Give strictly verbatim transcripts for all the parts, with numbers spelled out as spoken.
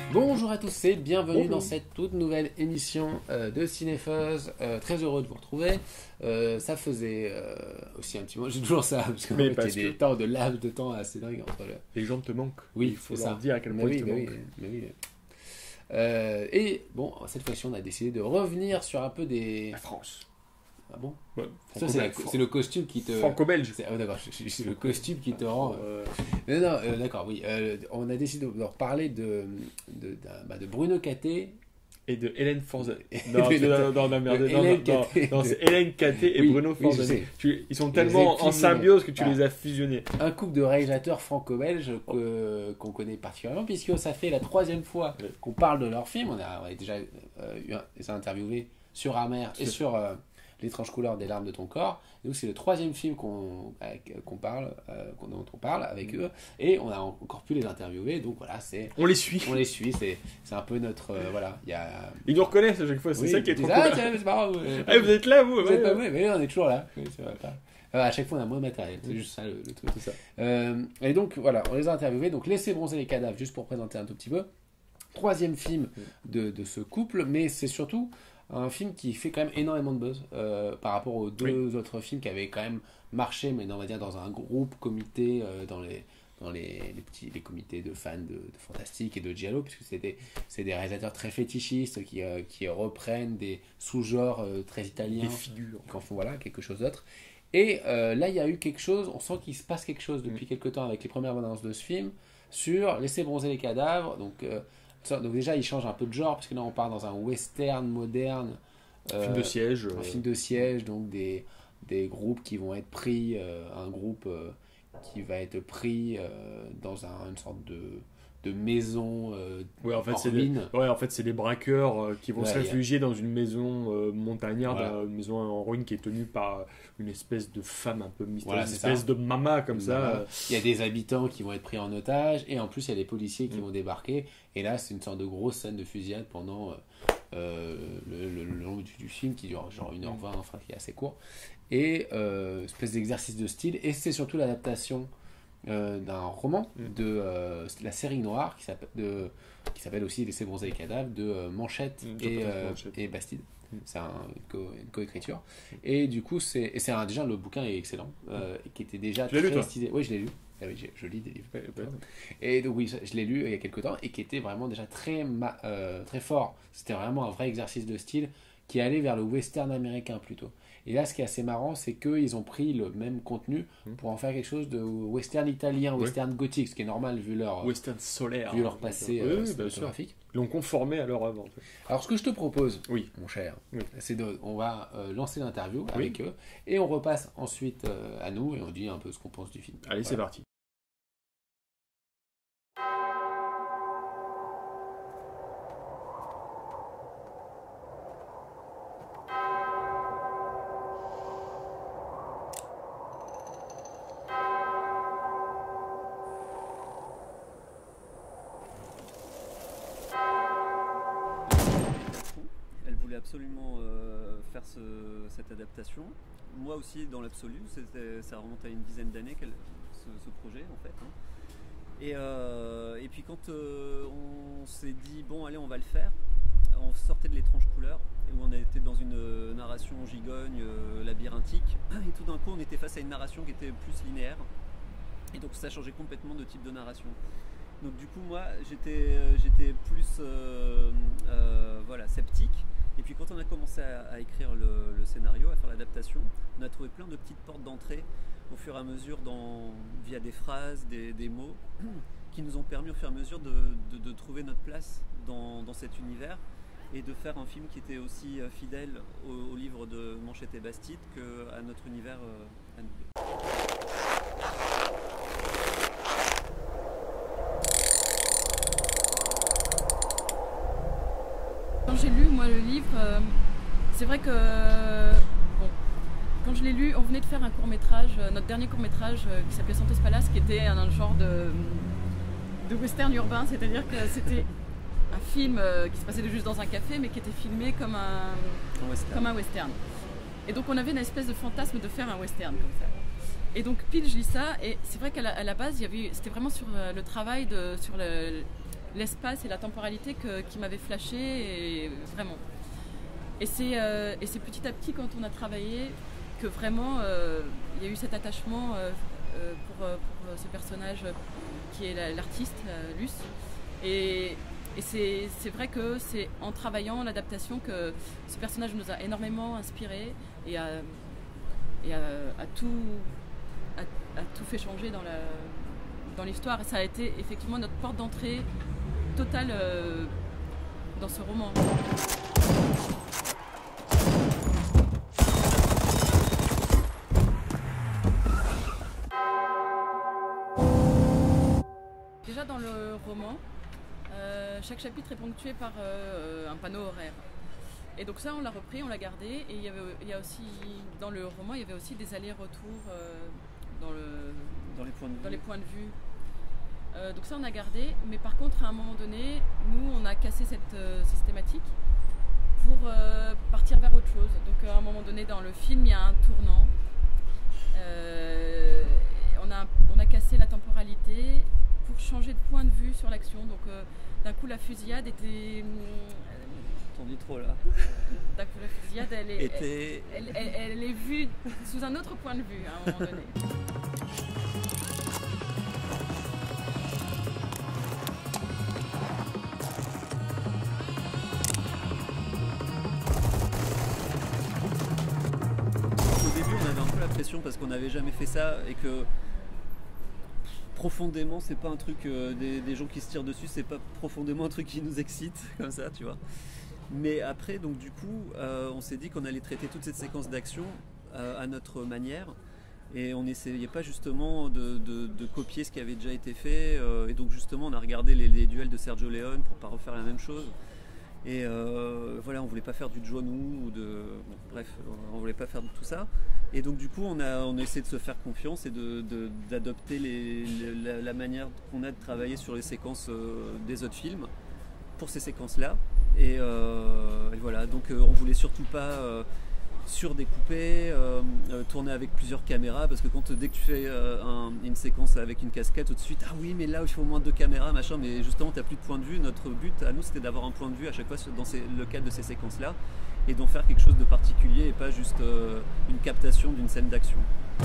Bonjour à tous et bienvenue Bonjour. dans cette toute nouvelle émission euh, de Cinefuzz. Euh, très heureux de vous retrouver. Euh, ça faisait euh, aussi un petit moment, j'ai toujours ça, parce qu'il y a parce des que- temps de laps de temps assez dingue entre le... Les gens te manquent. Oui, Il faut c'est leur ça. dire à quel Mais point oui, ils te mais oui, manquent. mais oui. Euh, et bon, cette fois-ci, on a décidé de revenir sur un peu des... La France. Ah bon? Ouais, Ça, c'est, la- franco-belge. c'est le costume qui te... Franco-belge. C'est, ah, d'accord, c'est, c'est le costume qui te rend... Euh, Non, non, euh, d'accord, oui. Euh, on a décidé de, de reparler de, de, d'un- bah, de Bruno Catté. Et de Hélène Forza. Et Non, de- non, non, non, merde. de Non, non, Hélène non, Catté. non, c'est Hélène Catté et Oui, Bruno oui, je Forza. sais. Tu- Ils sont Je les ai tellement en fusionnés. symbiose que tu Voilà. les as fusionnés. Un couple de réalisateurs franco-belges que- qu'on connaît particulièrement, puisque ça fait la troisième fois Oui. qu'on parle de leur film. On a, on a déjà euh, eu un- les a interviewés sur Amer et C'est- sur euh, L'étrange couleur des larmes de ton corps. Et donc c'est le troisième film qu'on avec- qu'on parle, euh, qu'on- dont on parle avec eux, et on a encore pu les interviewer. Donc voilà, c'est On les suit. on les suit. C'est c'est un peu notre euh, voilà. Il y a Ils nous reconnaissent à chaque fois. C'est oui, ça qui est ils trop disent, ah cool. tiens, c'est marrant. vous- Ah, vous êtes là, vous Vous ouais, êtes pas ouais. oui, mais on est toujours là. Oui, c'est vrai. Euh, à chaque fois, on a moins de matériel. C'est juste ça le, le truc. C'est ça. Euh, et donc, voilà, on les a interviewés. Donc, Laissez bronzer les cadavres, juste pour présenter un tout petit peu. Troisième film de, de ce couple, mais c'est surtout un film qui fait quand même énormément de buzz euh, par rapport aux deux autres films qui avaient quand même marché, mais on va dire dans un groupe comité, euh, dans les dans les, les petits les comités de fans de, de Fantastique et de Giallo, puisque c'est des, c'est des réalisateurs très fétichistes qui, euh, qui reprennent des sous-genres euh, très italiens, Des figures. qui en font voilà, quelque chose d'autre. Et euh, là, il y a eu quelque chose, on sent qu'il se passe quelque chose depuis Mm. quelque temps avec les premières bandes annonces de ce film sur Laisser bronzer les cadavres. Donc, euh, ça- donc déjà, il change un peu de genre, parce que là, on part dans un western moderne. euh, Film de siège. Un euh, film de siège, donc des, des groupes qui vont être pris, euh, un groupe euh, qui va être pris euh, dans un- une sorte de, de maison euh, Ouais, en fait, en c'est des... ruine. ouais, en fait, c'est des braqueurs euh, qui vont Ouais, se y a- réfugier dans une maison euh, montagnarde, Voilà. euh, une maison en ruine qui est tenue par une espèce de femme un peu mystérieuse, Voilà, une c'est espèce ça. de mama comme ça. Voilà. euh, Il y a des habitants qui vont être pris en otage, et en plus il y a des policiers qui Mm. vont débarquer, et là c'est une sorte de grosse scène de fusillade pendant euh, euh, le, le- le long du, du film qui dure genre une heure vingt, enfin qui est assez court, et euh, espèce d'exercice de style, et c'est surtout l'adaptation euh, d'un roman Mm. de euh, la série noire qui s'appelle, de, qui s'appelle aussi Laisser bronzer les cadavres de euh, Manchette Mm, et, Jean-Paul euh, Manchette. et Bastide. Mm. C'est un- une, co- une coécriture. Et du coup, c'est, et c'est un- déjà le bouquin est excellent, euh, et qui était déjà Tu l'as lu, très toi stylé. Oui, je l'ai lu. Ah oui, j'ai- je lis des livres. Ouais, ouais. Et donc oui, ça, je l'ai lu il y a quelques temps, et qui était vraiment déjà très, ma- euh, très fort. C'était vraiment un vrai exercice de style qui allait vers le western américain plutôt. Et là, ce qui est assez marrant, c'est qu'ils ont pris le même contenu Mm. pour en faire quelque chose de western italien, Ouais. western gothique, ce qui est normal vu leur, Western solaire. vu leur passé Oui, euh, oui, bien sûr. cinématographique. Ils l'ont conformé à leur œuvre. En fait. Alors, ce que je te propose, Oui. mon cher, Oui. c'est de, on va euh, lancer l'interview Oui. avec eux, et on repasse ensuite euh, à nous, et on dit un peu ce qu'on pense du film. Allez, c'est Voilà. parti. Elle voulait absolument euh, faire ce- cette adaptation. Moi aussi, dans l'absolu, c'était- ça remonte à une dizaine d'années, qu'elle- ce, ce projet en fait. hein. Et, euh, et puis quand euh, on s'est dit, bon allez, on va le faire, on sortait de l'étrange couleur, où on était dans une euh, narration gigogne, euh, labyrinthique, et tout d'un coup on était face à une narration qui était plus linéaire, et donc ça changeait complètement de type de narration. Donc du coup moi j'étais euh, j'étais plus euh, euh, voilà, sceptique. Et puis quand on a commencé à, à écrire le, le scénario, à faire l'adaptation, on a trouvé plein de petites portes d'entrée au fur et à mesure dans, via des phrases, des, des mots, qui nous ont permis au fur et à mesure de, de- de trouver notre place dans, dans cet univers et de faire un film qui était aussi euh, fidèle au, au livre de Manchette et Bastide qu'à notre univers euh, à nous. Quand j'ai lu moi le livre, euh, c'est vrai que bon, quand je l'ai lu, on venait de faire un court métrage, euh, notre dernier court métrage euh, qui s'appelait Santos Palace, qui était un, un genre de, de western urbain, c'est-à-dire que c'était un film euh, qui se passait juste dans un café, mais qui était filmé comme un, En western. comme un western. Et donc on avait une espèce de fantasme de faire un western comme ça. Et donc pile je lis ça, et c'est vrai qu'à la, à la base, il y avait, c'était vraiment sur euh, le travail, de, sur le, l'espace et la temporalité que, qui m'avaient flashé, et vraiment. Et c'est, euh, et c'est petit à petit, quand on a travaillé, que vraiment euh, il y a eu cet attachement euh, euh, pour, euh, pour ce personnage euh, qui est la, l'artiste, euh, Luce. Et, et c'est, c'est vrai que c'est en travaillant l'adaptation que ce personnage nous a énormément inspiré et a, et a, a, tout, a, a tout fait changer dans, la, dans l'histoire. Et ça a été effectivement notre porte d'entrée totale euh, dans ce roman. Déjà dans le roman, euh, chaque chapitre est ponctué par euh, un panneau horaire. Et donc ça, on l'a repris, on l'a gardé. Et il y avait, il y a aussi, dans le roman, il y avait aussi des allers-retours euh, dans, le, Dans les points de vue. dans les points de vue. Euh, donc ça, on a gardé. Mais par contre, à un moment donné, nous, on a cassé cette euh, systématique pour euh, partir vers autre chose. Donc à un moment donné, dans le film, il y a un tournant. Euh, on, a, on a cassé la temporalité pour changer de point de vue sur l'action. Donc euh, d'un coup, la fusillade était... T'en dis trop là. D'un coup, la fusillade, elle est, Était... elle, elle, elle, elle est vue sous un autre point de vue à un moment donné. Au début, on avait un peu la pression parce qu'on n'avait jamais fait ça et que profondément, c'est pas un truc euh, des, des gens qui se tirent dessus, c'est pas profondément un truc qui nous excite comme ça, tu vois. Mais après, donc du coup, euh, on s'est dit qu'on allait traiter toute cette séquence d'action euh, à notre manière. Et on n'essayait pas justement de, de, de copier ce qui avait déjà été fait. Euh, et donc justement, on a regardé les, les duels de Sergio Leone pour pas refaire la même chose. Et euh, voilà, on voulait pas faire du John Woo ou de... Bon, bref, on voulait pas faire de tout ça. Et donc du coup, on a, on a essayé de se faire confiance et de, de, d'adopter les, les, la, la manière qu'on a de travailler sur les séquences euh, des autres films pour ces séquences-là. Et, euh, et voilà, donc euh, on voulait surtout pas euh, surdécouper, euh, euh, tourner avec plusieurs caméras, parce que quand dès que tu fais euh, un, une séquence avec une casquette, tout de suite, ah oui, mais là il faut au moins deux caméras, machin, mais justement tu n'as plus de point de vue. Notre but à nous, c'était d'avoir un point de vue à chaque fois dans ces, le cadre de ces séquences-là, et d'en faire quelque chose de particulier et pas juste euh, une captation d'une scène d'action.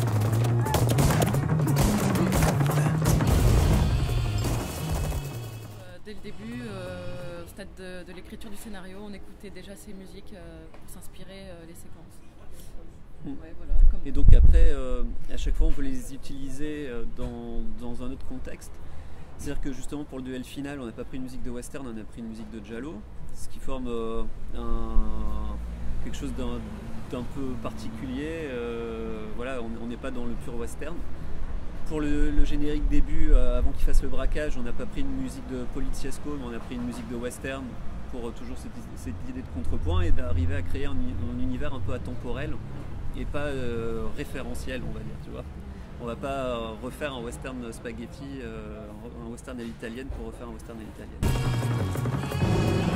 Dès le début, euh, au stade de, de l'écriture du scénario, on écoutait déjà ces musiques euh, pour s'inspirer euh, les séquences. Mm. Ouais, voilà, comme... Et donc après, euh, à chaque fois, on veut les utiliser euh, dans, dans un autre contexte. C'est-à-dire que justement pour le duel final, on n'a pas pris une musique de western, on a pris une musique de giallo, ce qui forme euh, un, quelque chose d'un, d'un peu particulier. Euh, voilà, on n'est pas dans le pur western. Pour le, le générique début, euh, avant qu'il fasse le braquage, on n'a pas pris une musique de Poliziesco, mais on a pris une musique de western pour euh, toujours cette, cette idée de contrepoint et d'arriver à créer un, un univers un peu atemporel et pas euh, référentiel, on va dire, tu vois. On va pas euh, refaire un western spaghetti, euh, un western à l'italienne pour refaire un western à l'italienne.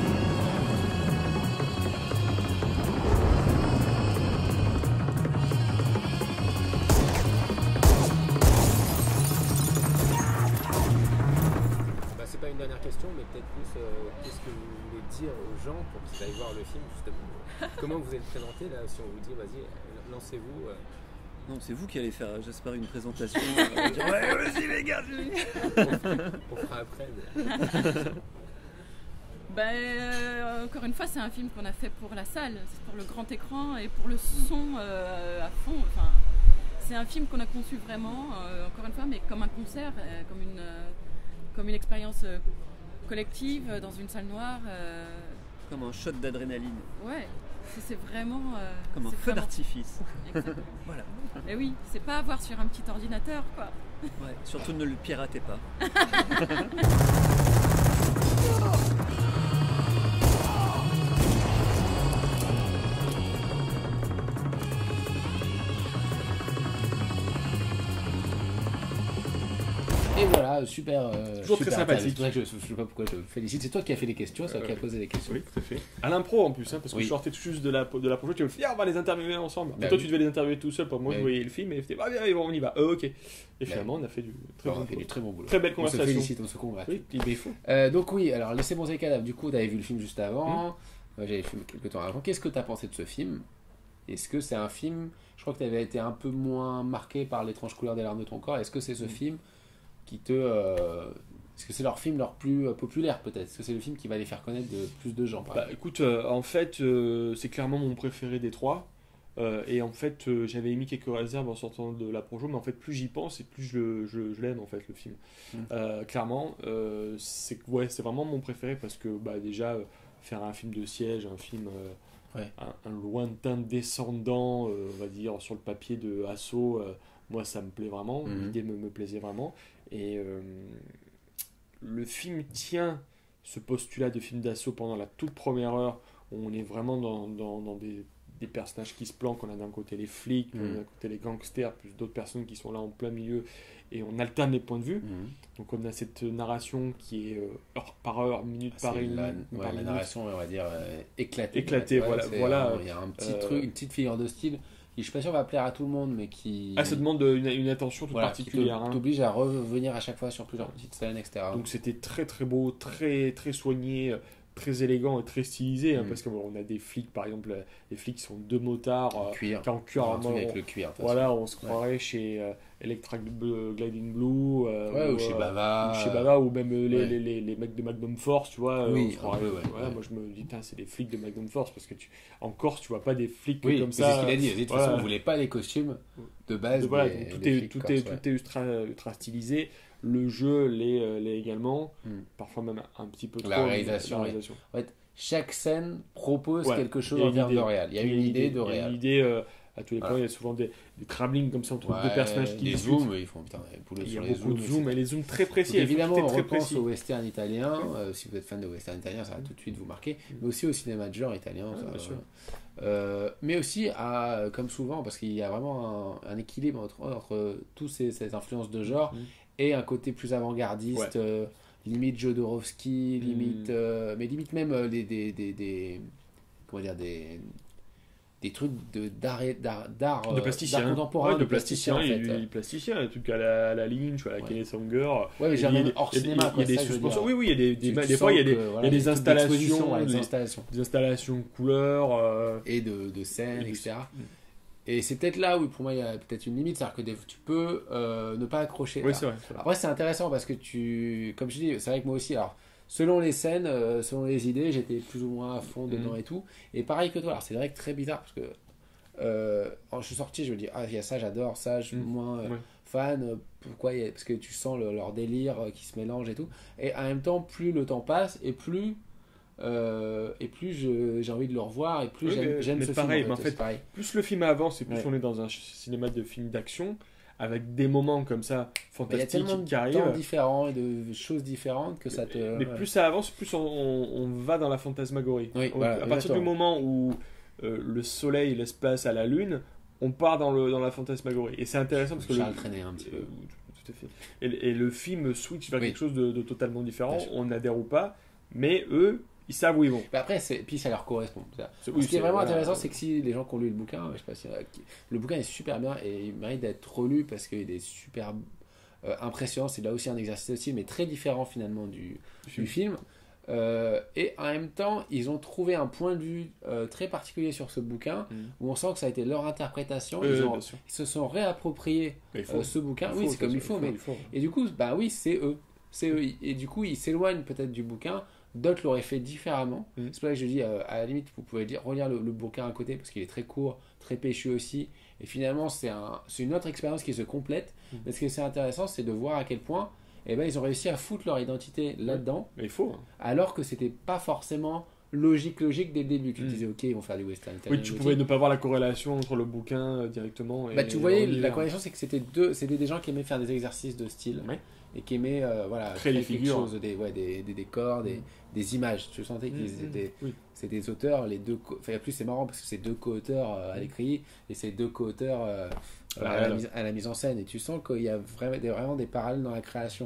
Une dernière question, mais peut-être plus euh, qu'est-ce que vous voulez dire aux gens pour qu'ils aillent voir le film, justement. Comment vous allez le présenter là, si on vous dit vas-y, lancez-vous euh... Non, c'est vous qui allez faire, j'espère, une présentation. Euh, dire, ouais, vas-y les gars, on, fera, on fera après. Mais... ben, euh, encore une fois, c'est un film qu'on a fait pour la salle, c'est pour le grand écran et pour le son euh, à fond. Enfin, c'est un film qu'on a conçu vraiment, euh, encore une fois, mais comme un concert, euh, comme une. Euh, comme une expérience euh, collective euh, dans une salle noire. Euh... Comme un shot d'adrénaline. Ouais, c'est, c'est vraiment... Euh, comme un c'est feu vraiment... d'artifice. Exactement. Voilà. Et oui, c'est pas à voir sur un petit ordinateur, quoi. Ouais, surtout ne le piratez pas. Et voilà. voilà, super. euh, Toujours très super sympathique. intéressant. C'est pour ça que je, je sais pas pourquoi je félicite. C'est toi qui as fait les questions, c'est toi qui as posé les questions. Oui, tout à fait. À l'impro en plus, hein, parce que Oui. je sortais tout juste de la, de la projo, tu me dis, ah, on va les interviewer ensemble. Bah toi, oui. tu devais les interviewer tout seul, pour moi, Bah je oui. voyais le film et je disais, ah, bien, bon, on y va. Euh, ok. Et Bah finalement, on a fait du très On bon a fait boulot. du très bon boulot. Très belle On se conversation. félicite, on se congratule. Oui, il est fou. Euh, donc oui, alors Laissez bronzer les cadavres, du coup, tu avais vu le film juste avant. Moi, j'avais vu le film quelques temps avant. Qu'est-ce que tu as pensé de ce film? Est-ce que c'est un film, je crois que tu avais été un peu moins marqué par l'étrange couleur des larmes de ton corps. Est-ce que c'est ce Mm. film qui te... euh, Est-ce que c'est leur film leur plus euh, populaire peut-être? Est-ce que c'est le film qui va les faire connaître de plus de gens par Bah, exemple écoute, euh, en fait, euh, c'est clairement mon préféré des trois. Euh, et en fait, euh, j'avais émis quelques réserves en sortant de la projo, mais en fait, plus j'y pense et plus je, je- je l'aime en fait le film. Mm. Euh, clairement, euh, c'est ouais, c'est vraiment mon préféré parce que bah, déjà euh, faire un film de siège, un film, euh, Ouais. un, un lointain descendant, euh, on va dire sur le papier de Assaut, euh, moi ça me plaît vraiment, Mhm. l'idée me, me plaisait vraiment. Et euh, le film tient ce postulat de film d'assaut pendant la toute première heure où on est vraiment dans, dans, dans des, des personnages qui se planquent. On a d'un côté les flics, Mhm. on a d'un côté les gangsters, plus d'autres personnes qui sont là en plein milieu et on alterne les points de vue. Mhm. Donc on a cette narration qui est euh, heure par heure, minute C'est par minute. la, par ouais, la minute. narration, on va dire, euh, éclatée. Éclatée, Ouais, voilà, c'est voilà, vraiment- Il y a un petit euh, truc, une petite figure de style qui, je suis pas sûr, va plaire à tout le monde, mais qui... Ah, ça demande une, une attention toute voilà, qui te- particulière. hein. t'oblige à revenir à chaque fois sur plusieurs petites scènes, et cetera. Donc c'était très très beau, très très soigné, euh, très élégant et très stylisé. hein, Mm. Parce qu'on a des flics, par exemple, euh, les flics qui sont deux motards, En euh, cuir. qui en cuir. Un à truc mort. avec le cuir. de toute Voilà, façon. on se croirait chez euh, Electra Bl- Gliding Blue, euh, Ouais, ou chez euh, Bava. ou chez Bava, ou même euh, les, ouais. les, les, les mecs de Magnum Force, tu vois. euh, Oui, on se un croirait- peu, ouais, voilà, ouais. Moi je me dis, putain, c'est des flics de Magnum Force, parce que tu... en Corse, tu vois pas des flics Oui, comme mais c'est ça. ce qu'il a dit. Il a dit, de toute voilà. façon, on voulait pas les costumes de base. Donc, voilà, des- donc tout, des est, flics tout, corse, est, ouais. tout est ultra, ultra stylisé. Le jeu l'est euh, l'est également, Mm. parfois même un petit peu trop. La mais réalisation, la oui. réalisation. Chaque scène propose Ouais, quelque chose il y a en une termes de idée. réel. Il y a une idée de Il y a réel. une idée euh, à tous les Voilà. points. Il y a souvent des, des travelling comme ça entre Ouais, deux personnages qui des discutent. zooms, ils font putain, des boulots Il y sur a les beaucoup de zooms. zooms et les zooms très Donc, précis. il faut évidemment, tout est on très repense précis. au western italien. euh, si vous êtes fan de western italien, ça va tout de suite vous marquer. Mais aussi au cinéma de genre italien. Ouais, ça, bien sûr. euh, mais aussi, à, comme souvent, parce qu'il y a vraiment un, un équilibre entre, entre tous ces, ces influences de genre Mhm. et un côté plus avant-gardiste, Ouais. euh, limite Jodorowsky, limite, Mhm. euh, mais limite même euh, des, des, des, des- comment dire, des, des trucs de d'art, et- d'art, d'art, De euh, plasticien. d'art contemporain, Ouais, de plasticien en Il y a fait. du- du plasticien, des trucs à la, à la Lynch, à la Ouais. Kenneth Anger. Ouais, mais Il j'ai y a même des- hors il y a des- cinéma, il y a quoi, des ça, je veux suspensions. dire. Oui, oui, il y a des, des, Tu- tu des sens fois, il y a des, que, il y voilà, a des trucs installations, d'exposition, ouais, des des, installations. des installations couleurs. euh, Et de, de scènes, Et de- et cetera. Mm. Et c'est peut-être là où, pour moi, il y a peut-être une limite, c'est-à-dire que des- tu peux euh, ne pas accrocher. Oui, Alors, c'est vrai. c'est vrai. Après, c'est intéressant parce que tu, comme je dis, c'est vrai que moi aussi, alors, selon les scènes, euh, selon les idées, j'étais plus ou moins à fond dedans Mhm. et tout. Et pareil que toi, alors c'est vrai que très bizarre parce que euh, quand je suis sorti, je me dis, ah, il y a ça, j'adore ça, je suis Mhm. moins euh, Ouais. fan. euh, Pourquoi il y a- Parce que tu sens le- leur délire euh, qui se mélange et tout. Et en même temps, plus le temps passe et plus. euh, et plus je- j'ai envie de le revoir et plus Oui, j'aime mais- j'aime mais ce pareil, film. mais En en fait, fait, c'est pareil. Plus le film avance et plus Ouais. on est dans un ch- cinéma de film d'action avec des moments comme ça Mais il y a fantastiques tellement de qui temps arrivent. différents et de choses différentes que ça te. Mais ouais. plus ça avance, plus on, on- on va dans la fantasmagorie. Oui, On- voilà, à partir du exactement. moment où euh, le soleil laisse place à la lune, on part dans, le, dans la fantasmagorie. Et c'est intéressant parce que Charles le, traînait un petit peu. euh, tout à fait. Et, et le film switch vers Oui. quelque chose de, de totalement différent. Bien sûr. On adhère ou pas, mais eux, ils savent où ils vont. Mais après, c'est- puis ça leur correspond. C'est-à-dire, C'est- Ce oui, qui est vraiment voilà. intéressant, c'est que si les gens qui ont lu le bouquin, je sais pas si, euh, qui- le bouquin est super bien et il mérite d'être relu parce qu'il est super euh, impressionnant. C'est là aussi un exercice aussi, mais très différent finalement du, du film. Euh, et en même temps, ils ont trouvé un point de vue euh, très particulier sur ce bouquin Mm. où on sent que ça a été leur interprétation. Euh, ils, ont- bien sûr. ils se sont réappropriés Mais il faut. euh, ce bouquin. Il Oui, faut, c'est comme il faut, mais il faut. et du coup, bah oui, c'est eux. C'est eux. Et du coup, ils s'éloignent peut-être du bouquin. D'autres l'auraient fait différemment. Mm. C'est pour ça que je dis, euh, à la limite, vous pouvez dire, relire le, le bouquin à côté parce qu'il est très court, très péchu aussi. Et finalement, c'est un, c'est une autre expérience qui se complète. Mm. Mais ce qui est intéressant, c'est de voir à quel point eh ben, ils ont réussi à foutre leur identité là-dedans, Mais il faut. hein. alors que c'était pas forcément logique, logique dès le début. Tu te Mm. disais, ok, ils vont faire du western italien. Oui, tu gothique. pouvais ne pas voir la corrélation entre le bouquin euh, directement et Bah, tu voyais, la l'univers. corrélation, c'est que c'était deux, c'était des gens qui aimaient faire des exercices de style Ouais. et qui aimaient euh, voilà, Créer les quelque figures. chose, des, ouais, des, des décors, des, des images. Tu sentais qu'ils Mm, mm, étaient, oui. c'est des auteurs, les deux, co- enfin, en plus c'est marrant parce que c'est deux co-auteurs euh, à l'écrit et c'est deux co-auteurs euh, À la à, la réal. mise, à la mise en scène et tu sens qu'il y a vraiment des, vraiment des parallèles dans la création.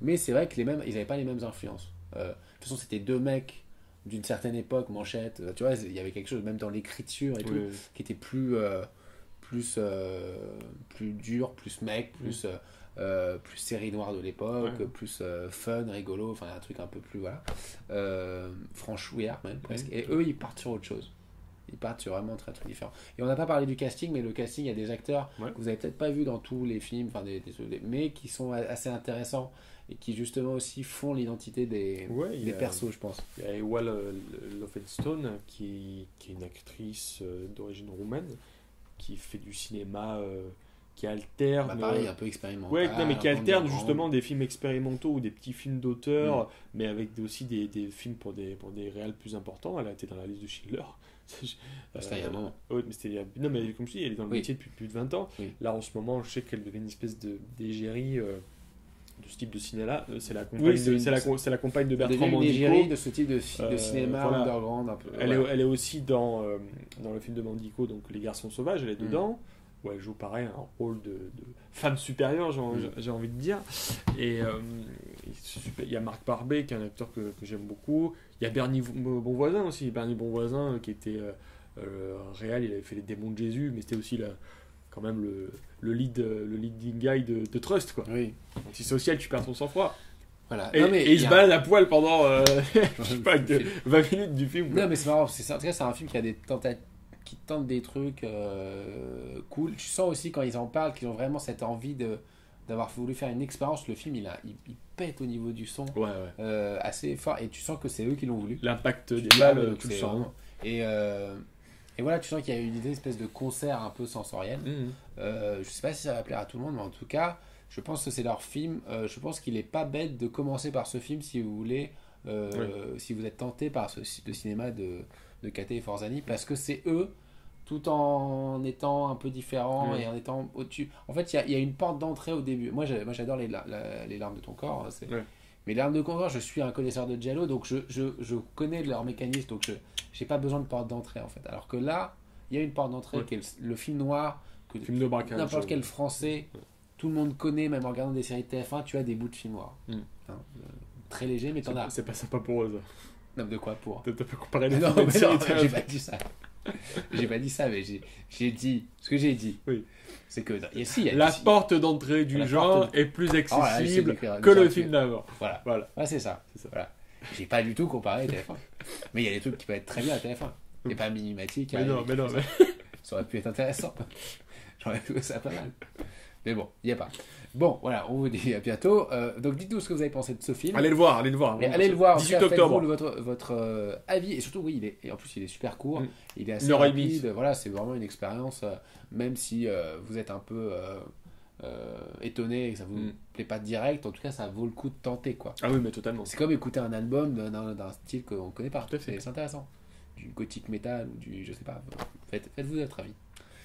Mais c'est vrai que les mêmes, ils n'avaient pas les mêmes influences. Euh, de toute façon, c'était deux mecs d'une certaine époque, Manchette. euh, Tu vois, il y avait quelque chose, même dans l'écriture et tout, Oui. qui était plus, euh, plus, euh, plus dur, plus mec, plus, euh, euh, plus série noire de l'époque, Ouais. plus euh, fun, rigolo, enfin un truc un peu plus, voilà, euh, franchouillard même presque. Ouais. Et eux, ils partent sur autre chose. Ils partent sur vraiment très trucs différents. Et on n'a pas parlé du casting, mais le casting, il y a des acteurs Ouais. que vous avez peut-être pas vu dans tous les films, enfin des, des- des- mais qui sont assez intéressants et qui justement aussi font l'identité des, Ouais, il y des a- persos, je pense. Il y a Ewa Lovenstone, qui, qui est une actrice euh, d'origine roumaine, qui fait du cinéma, euh, qui alterne. Bah, pareil, un peu expérimental. Ouais, non, mais qui un peu alterne underground. justement des films expérimentaux ou des petits films d'auteur, Mm. mais avec des- aussi des, des films pour des, pour des réals plus importants. Elle a été dans la liste de Schindler. Bah, c'était il y a un moment. Ouais, mais c'était il y a- non, mais comme je dis, elle est dans le Oui. métier depuis plus de vingt ans. Oui. Là, en ce moment, je sais qu'elle devient une espèce de d'égérie euh, de ce type de cinéma. Euh, C'est la, Oui, compagne c'est de- une- c'est la, co- c'est la compagne de Ça devient Bertrand une égérie Mandico. de ce type de, fi- de Euh, cinéma voilà. underground un peu. Elle, voilà. est, elle est aussi dans, euh, dans le film de Mandico, donc Les Garçons Sauvages, elle est Mm. dedans. Où elle joue pareil un rôle de, de femme supérieure, j'ai Mm. j'ai envie de dire. Et euh, c'est super. Il y a Marc Barbet, qui est un acteur que, que j'aime beaucoup. Il y a Bernie Bonvoisin aussi. Bernie Bonvoisin, euh, qui était euh, euh, réel, il avait fait Les Démons de Jésus, mais c'était aussi la, quand même le, le, lead, euh, le leading guy de, de Trust, quoi. Oui, Antisocial, tu perds ton sang-froid. voilà. Et, Non, mais et il y se a- balade à poil pendant euh, je sais pas, de- film. vingt minutes du film. quoi. Non, mais c'est marrant, c'est, en tout cas, c'est un film qui a des tentatives, qui tente des trucs euh, cool. Tu sens aussi quand ils en parlent qu'ils ont vraiment cette envie de, d'avoir voulu faire une expérience. Le film, il, a, il, il pète au niveau du son Ouais, ouais. euh, assez fort et tu sens que c'est eux qui l'ont voulu. L'impact des Tu vois, balles, donc tu le c'est sens. vraiment- Et, euh, et voilà, tu sens qu'il y a eu une espèce de concert un peu sensoriel. Mhm. Euh, je sais pas si ça va plaire à tout le monde, mais en tout cas, je pense que c'est leur film. Euh, je pense qu'il est pas bête de commencer par ce film si vous voulez, euh, si vous êtes tenté par ce le cinéma de, de Kate et Forzani, parce que c'est eux, tout en étant un peu différents Ouais. et en étant au-dessus. En fait, il y a, il y a une porte d'entrée au début. Moi, j'ai- moi j'adore les, la- la- les larmes de ton corps. hein, c'est- Ouais. Mais les larmes de ton corps, je suis un connaisseur de Giallo, donc je, je, je connais leur mécanisme, donc je j'ai pas besoin de porte d'entrée en fait. Alors que là, il y a une porte d'entrée Ouais. qui est le, le film noir que Film de braquage. n'importe euh, quel français, Ouais. tout le monde connaît, même en regardant des séries de T F un, tu as des bouts de film noir. Mm. Hein, euh, très léger, mais t'en C'est as. c'est pas sympa pour eux. Non, de quoi pour T'as t'as pas comparé les Non, films de mais série non, de j'ai T F un. pas dit ça. J'ai pas dit ça, mais j'ai j'ai dit. Ce que j'ai dit, Oui. c'est que. Et si, il y a- La si- porte d'entrée du La genre porte- est plus Oh là, j'essaie accessible d'écrire- que le d'écrire- film d'avant. Voilà. Voilà. Ouais, c'est ça. C'est ça. Voilà. J'ai pas du tout comparé à T F un. Mais il y a des trucs qui peuvent être très bien à T F un. Et pas minimatique. Mais hein, non, et- mais non. mais- Ça aurait pu être intéressant. J'aurais trouvé ça pas mal. Mais bon, il n'y a pas. Bon, voilà, on vous dit à bientôt. Euh, donc dites-nous ce que vous avez pensé de ce film. Allez le voir, allez le voir. Mais allez le voir, en tout dix-huit cas, octobre. faites-vous votre, votre euh, avis. Et surtout, oui, il est, et en plus, il est super court. Mm. Il est assez Une heure et demie. rapide. Voilà, c'est vraiment une expérience, euh, même si euh, vous êtes un peu euh, euh, étonné et que ça vous Mm. plaît pas direct, en tout cas, ça vaut le coup de tenter, quoi. Ah oui, mais totalement. C'est comme écouter un album d'un, d'un style qu'on ne connaît pas. Tout à fait. C'est, c'est intéressant. Du gothic metal ou du, je sais pas. Faites, faites-vous votre avis.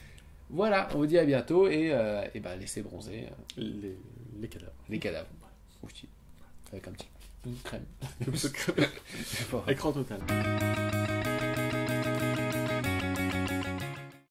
Voilà, on vous dit à bientôt et, euh, et ben laissez bronzer euh, Les, les cadavres. les cadavres. Aussi. Avec un petit une crème. Écran total.